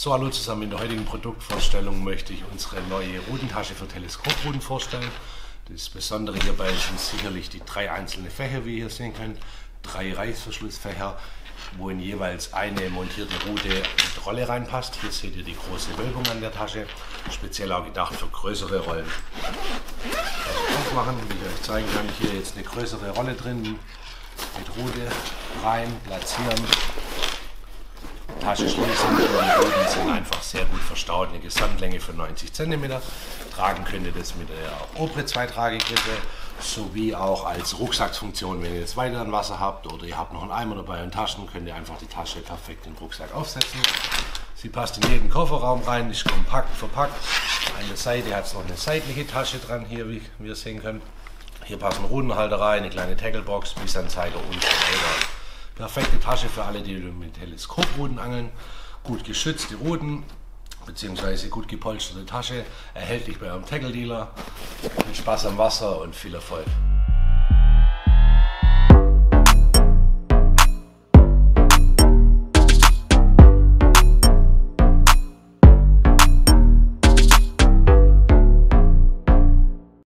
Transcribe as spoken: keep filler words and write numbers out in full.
So, hallo zusammen. In der heutigen Produktvorstellung möchte ich unsere neue Rudentasche für Teleskopruden vorstellen. Das Besondere hierbei sind sicherlich die drei einzelnen Fächer, wie ihr hier sehen könnt. Drei Reißverschlussfächer, wo in jeweils eine montierte Rute mit Rolle reinpasst. Hier seht ihr die große Wölbung an der Tasche, speziell auch gedacht für größere Rollen. Aufmachen, wie ich euch zeigen kann, hier jetzt eine größere Rolle drin, mit Rute rein, platzieren, Tasche schließen. Die Ruten sind einfach sehr gut verstaut, eine Gesamtlänge von neunzig Zentimeter. Tragen könnt ihr das mit der Opre-Zweitragegrippe sowie auch als Rucksacksfunktion, wenn ihr jetzt weiter an Wasser habt oder ihr habt noch einen Eimer dabei und Taschen, könnt ihr einfach die Tasche perfekt in den Rucksack aufsetzen. Sie passt in jeden Kofferraum rein, ist kompakt verpackt. An der Seite hat es noch eine seitliche Tasche dran, hier wie wir sehen können. Hier passen Rudenhalter rein, eine kleine Tacklebox, Bissanzeiger und so weiter. Perfekte Tasche für alle, die mit Teleskopruden angeln. Gut geschützte Ruten bzw. gut gepolsterte Tasche, erhältlich bei eurem Tackle Dealer. Viel Spaß am Wasser und viel Erfolg.